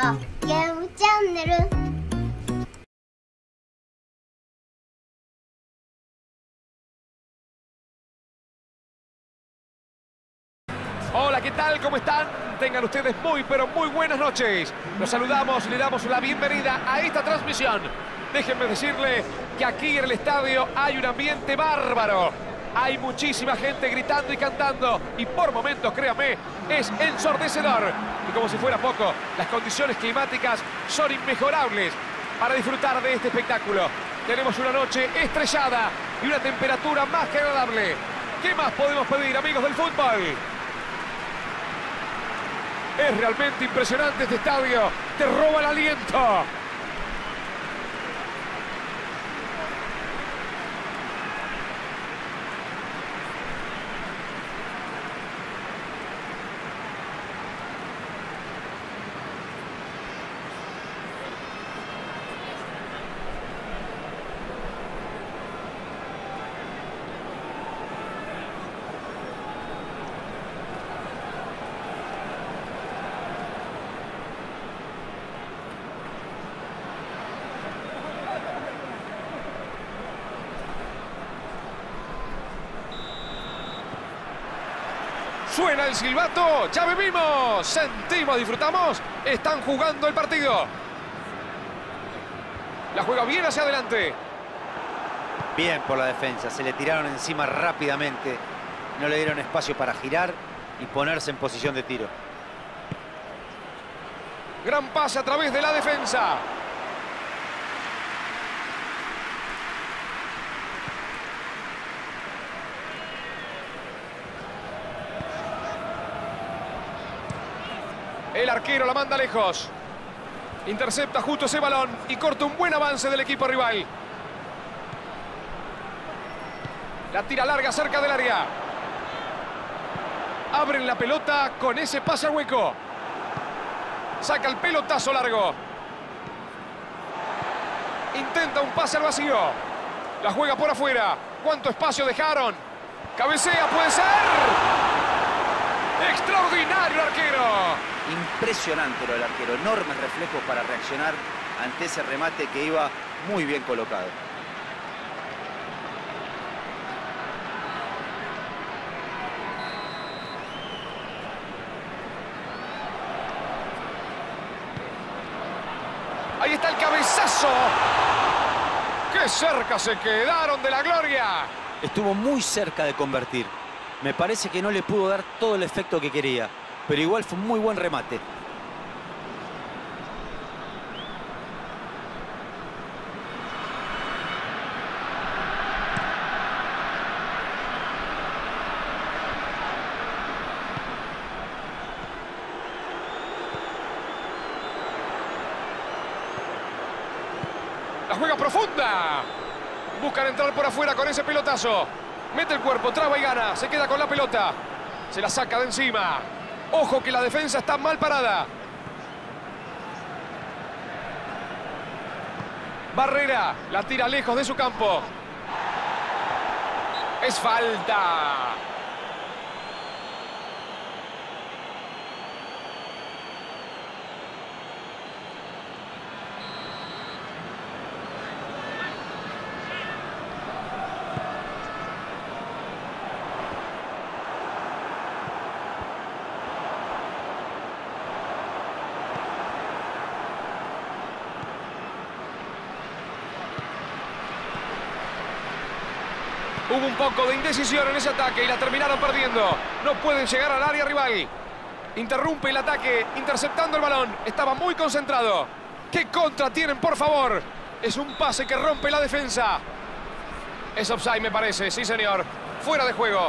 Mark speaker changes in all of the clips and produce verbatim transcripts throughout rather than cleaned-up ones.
Speaker 1: 좋아요, 게임 채널을
Speaker 2: Hola, ¿qué tal? ¿Cómo están? Tengan ustedes muy, pero muy buenas noches. Los saludamos y le damos la bienvenida a esta transmisión. Déjenme decirle que aquí en el estadio hay un ambiente bárbaro. Hay muchísima gente gritando y cantando y por momentos, créanme, es ensordecedor. Y como si fuera poco, las condiciones climáticas son inmejorables para disfrutar de este espectáculo. Tenemos una noche estrellada y una temperatura más que agradable. ¿Qué más podemos pedir, amigos del fútbol? Es realmente impresionante este estadio. Te roba el aliento. Suena el silbato, ya vivimos, sentimos, disfrutamos, están jugando el partido. La juega bien hacia adelante.
Speaker 3: Bien por la defensa, se le tiraron encima rápidamente, no le dieron espacio para girar y ponerse en posición de tiro.
Speaker 2: Gran pase a través de la defensa. El arquero la manda lejos. Intercepta justo ese balón y corta un buen avance del equipo rival. La tira larga cerca del área. Abren la pelota con ese pase al hueco. Saca el pelotazo largo. Intenta un pase al vacío. La juega por afuera. ¿Cuánto espacio dejaron? Cabecea, puede ser. ¡Extraordinario el arquero!
Speaker 3: Impresionante lo del arquero, enormes reflejos para reaccionar ante ese remate que iba muy bien colocado.
Speaker 2: Ahí está el cabezazo. ¡Qué cerca se quedaron de la gloria!
Speaker 3: Estuvo muy cerca de convertir. Me parece que no le pudo dar todo el efecto que quería, pero igual fue un muy buen remate.
Speaker 2: La juega profunda. Buscan entrar por afuera con ese pelotazo. Mete el cuerpo, traba y gana. Se queda con la pelota. Se la saca de encima. Ojo que la defensa está mal parada. Barrera la tira lejos de su campo. Es falta. Hubo un poco de indecisión en ese ataque y la terminaron perdiendo. No pueden llegar al área rival. Interrumpe el ataque, interceptando el balón. Estaba muy concentrado. ¿Qué contra tienen, por favor? Es un pase que rompe la defensa. Es offside, me parece. Sí, señor. Fuera de juego.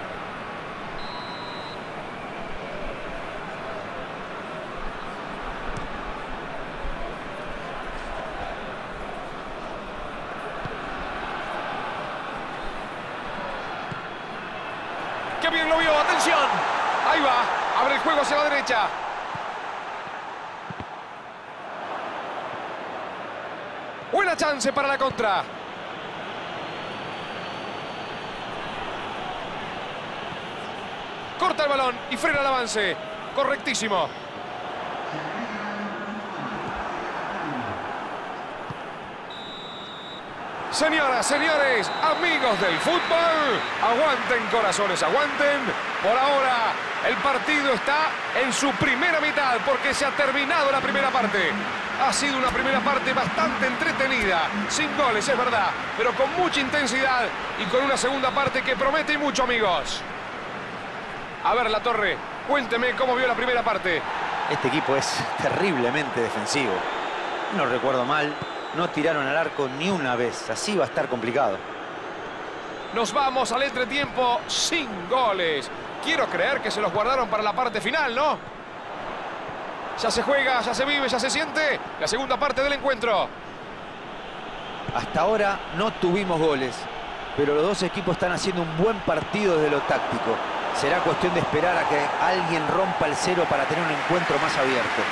Speaker 2: ¡Qué bien lo vio! ¡Atención! Ahí va. Abre el juego hacia la derecha. Buena chance para la contra. Corta el balón y frena el avance. Correctísimo. Señoras, señores, amigos del fútbol, aguanten corazones, aguanten. Por ahora el partido está en su primera mitad porque se ha terminado la primera parte. Ha sido una primera parte bastante entretenida, sin goles, es verdad, pero con mucha intensidad y con una segunda parte que promete y mucho, amigos. A ver, La Torre, cuénteme cómo vio la primera parte.
Speaker 3: Este equipo es terriblemente defensivo. No recuerdo mal, no tiraron al arco ni una vez. Así va a estar complicado.
Speaker 2: Nos vamos al entretiempo sin goles. Quiero creer que se los guardaron para la parte final, ¿no? Ya se juega, ya se vive, ya se siente la segunda parte del encuentro.
Speaker 3: Hasta ahora no tuvimos goles, pero los dos equipos están haciendo un buen partido desde lo táctico. Será cuestión de esperar a que alguien rompa el cero para tener un encuentro más abierto.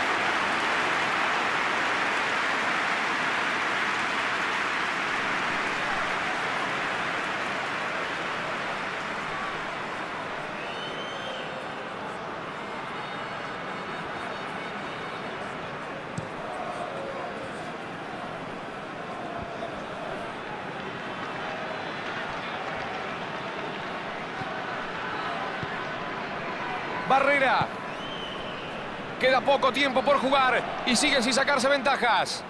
Speaker 2: Barrera. Queda poco tiempo por jugar y siguen sin sacarse ventajas.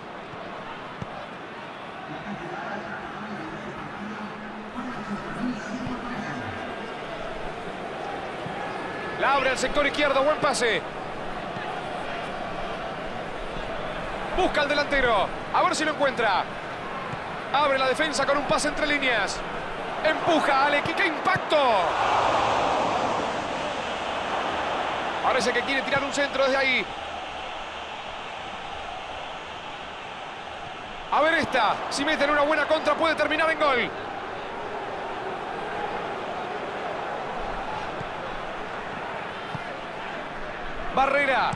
Speaker 2: La abre al sector izquierdo, buen pase. Busca al delantero, a ver si lo encuentra. Abre la defensa con un pase entre líneas. Empuja a Aleki, ¡qué impacto! Parece que quiere tirar un centro desde ahí. A ver esta. Si meten una buena contra puede terminar en gol. Barrera.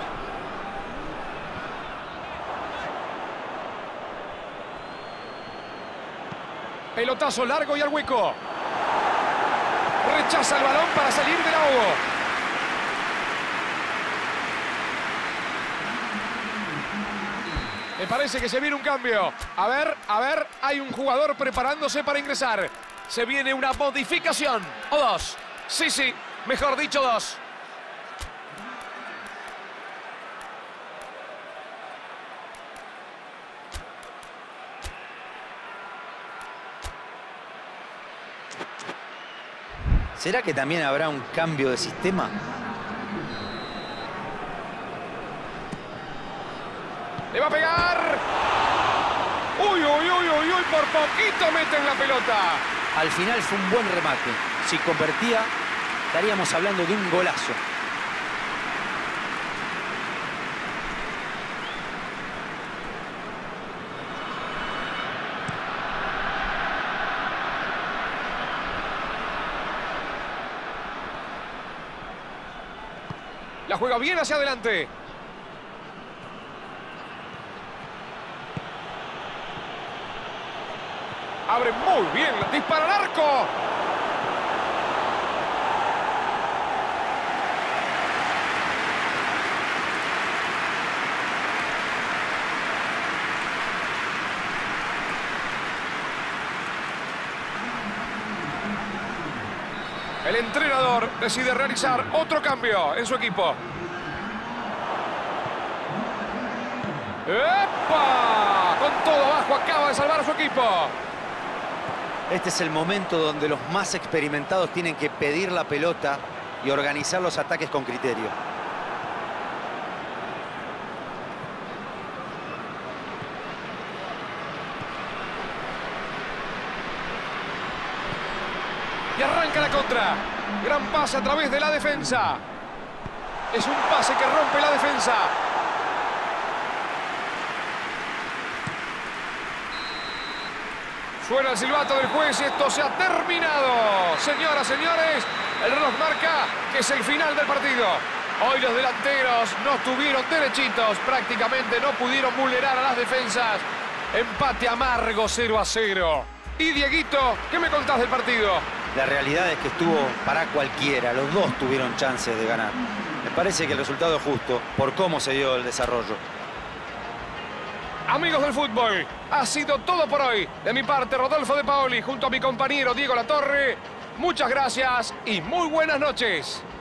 Speaker 2: Pelotazo largo y al hueco. Rechaza el balón para salir del ahogo. Me parece que se viene un cambio. A ver, a ver, hay un jugador preparándose para ingresar. Se viene una modificación. O dos. Sí, sí, mejor dicho, dos.
Speaker 3: ¿Será que también habrá un cambio de sistema?
Speaker 2: ¡Le va a pegar! ¡Uy, uy, uy, uy, uy! Por poquito meten la pelota.
Speaker 3: Al final fue un buen remate. Si convertía, estaríamos hablando de un golazo.
Speaker 2: La juega bien hacia adelante. Abre muy bien, dispara al arco. El entrenador decide realizar otro cambio en su equipo. ¡Epa! Con todo abajo acaba de salvar a su equipo.
Speaker 3: Este es el momento donde los más experimentados tienen que pedir la pelota y organizar los ataques con criterio.
Speaker 2: Y arranca la contra. Gran pase a través de la defensa. Es un pase que rompe la defensa. Suena el silbato del juez y esto se ha terminado. Señoras, señores, el reloj marca que es el final del partido. Hoy los delanteros no estuvieron derechitos, prácticamente no pudieron vulnerar a las defensas. Empate amargo, cero a cero. Y Dieguito, ¿qué me contás del partido?
Speaker 3: La realidad es que estuvo para cualquiera. Los dos tuvieron chances de ganar. Me parece que el resultado es justo por cómo se dio el desarrollo.
Speaker 2: Amigos del fútbol, ha sido todo por hoy. De mi parte, Rodolfo De Paoli, junto a mi compañero Diego Latorre. Muchas gracias y muy buenas noches.